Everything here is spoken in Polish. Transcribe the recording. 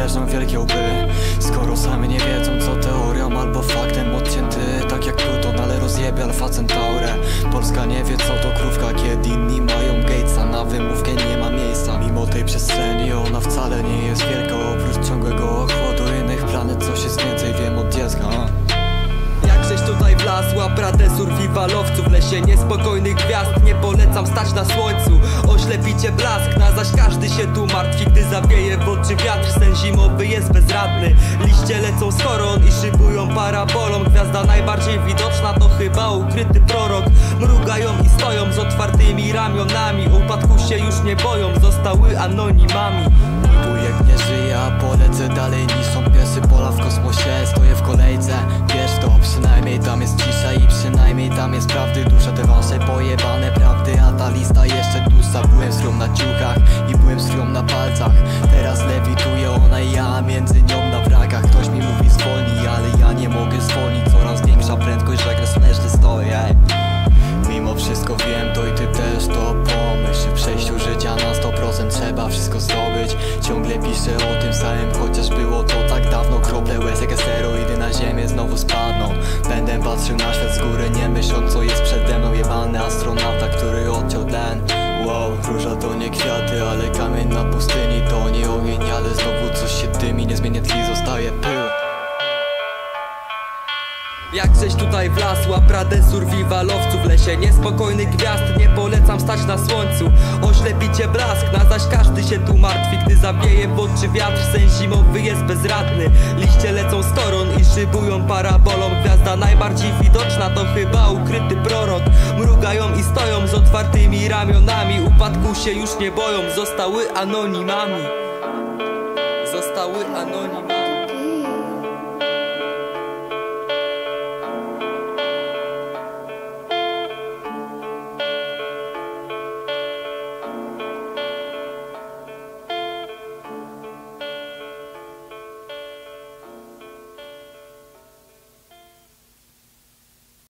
wierzą w wielkie łby, skoro sami nie wiedzą co teorią albo faktem. Odcięty tak jak Pluton, ale rozjebie Alfa Centaurę. Polska nie wie co to krówka, kiedy inni mają Gatesa. Na wymówkę nie ma miejsca, mimo tej przestrzeni ona wcale nie jest wielka. Oprócz ciągłego ochłodu innych planet coś jest więcej, wiem od dziecka. Jak żeś tutaj wlazła, bradę survivalowców w lesie niespokojnych gwiazd. Nie polecam stać na słońcu, oślepicie blask. Na zaś każdy się tu martwi, gdy zawieje w oczy wiatr. Sen zimowy jest bezradny, liście lecą z koron i szybują parabolą. Gwiazda najbardziej widoczna to chyba ukryty prorok. Mrugają i stoją z otwartymi ramionami. Upadku się już nie boją, zostały anonimami. Wujek nie żyje, a polecę dalej niż są piesy pola w kosmosie. Stoję w kolejce, wiesz to, przynajmniej tam jest cisza i przynajmniej tam jest prawdy dużo. Te wasze pojebane prawdy, a ta lista jeszcze dłuższa. Byłem z krwią na ciuchach i byłem z krwią na palcach. Teraz lewituje ona i ja między nią na wrakach. Ktoś mi mówi zwolnij, ale ja nie mogę zwolnić. Coraz większa prędkość, że agresywnie stoję. Mimo wszystko wiem, to i ty też to pomyśl. W przejściu życia na 100% trzeba wszystko zdobyć. Ciągle piszę o tym samym, chociaż było to tak dawno. Krople łez jak steroidy na ziemię znowu spadną. Będę patrzył na świat z góry, nie myśląc co jest przede mną. Jebany astronauta, który odciął tlen. Wow, róża to nie kwiaty, ale kamień na pustyni to nie ogień. Ale znowu coś się dymi, niezmiennie tli zostaje pył. Jak żeś tutaj wlazła, bradę survivalowców w lesie niespokojnych gwiazd. Nie polecam stać na słońcu, oślepicie blask. Na zaś każdy się tu martwi, gdy zawieje w oczy wiatr. Sen zimowy jest bezradny, liście lecą z koron i szybują parabolą. Gwiazda najbardziej widoczna to chyba ukryty prorok. Mrugają i stoją z otwartymi ramionami. Upadku się już nie boją, zostały anonimami. Zostały anonimami.